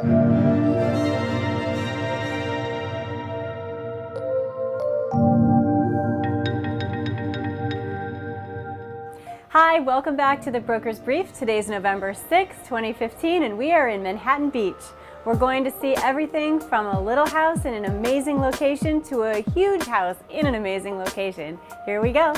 Hi, welcome back to the Broker's Brief. Today's November 6, 2015, and we are in Manhattan Beach. We're going to see everything from a little house in an amazing location to a huge house in an amazing location. Here we go.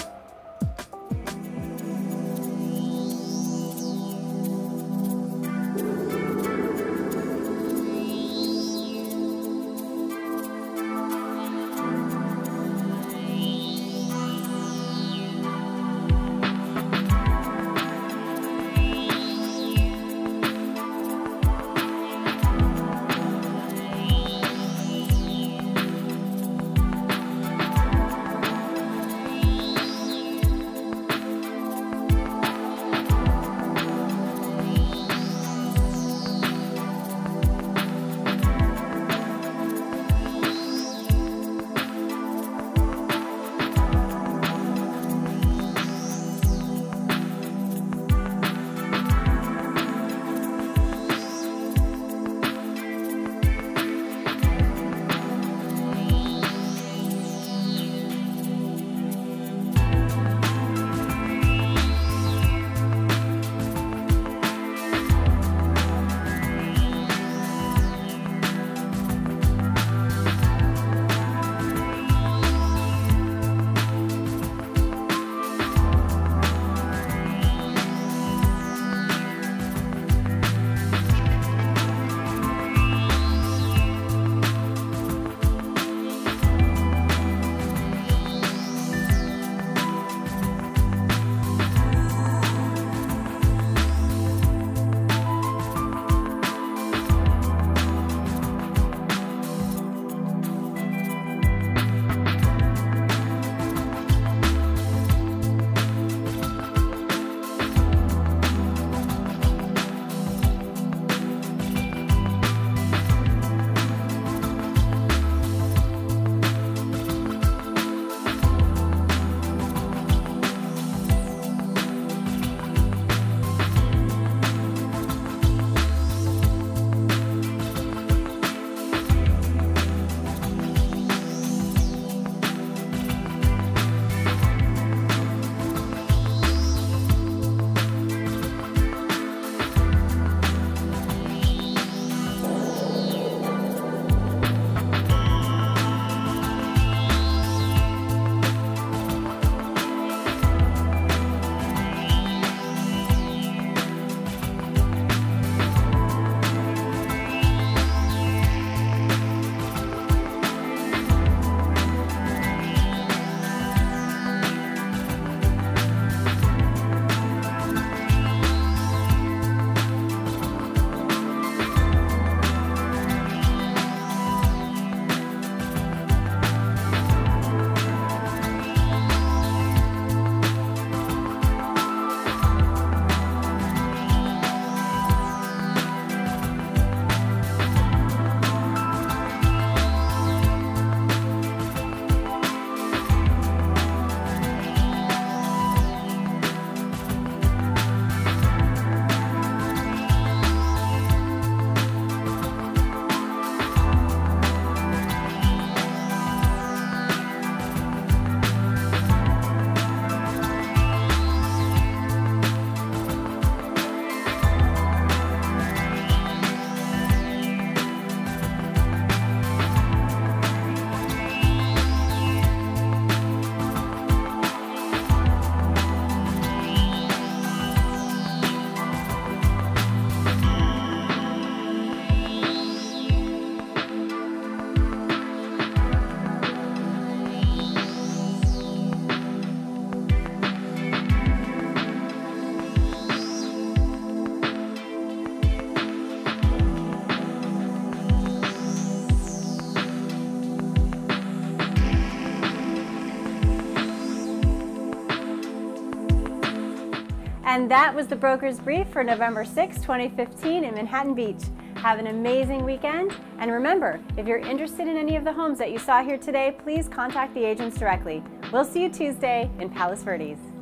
And that was the Broker's Brief for November 6, 2015 in Manhattan Beach. Have an amazing weekend. And remember, if you're interested in any of the homes that you saw here today, please contact the agents directly. We'll see you Tuesday in Palos Verdes.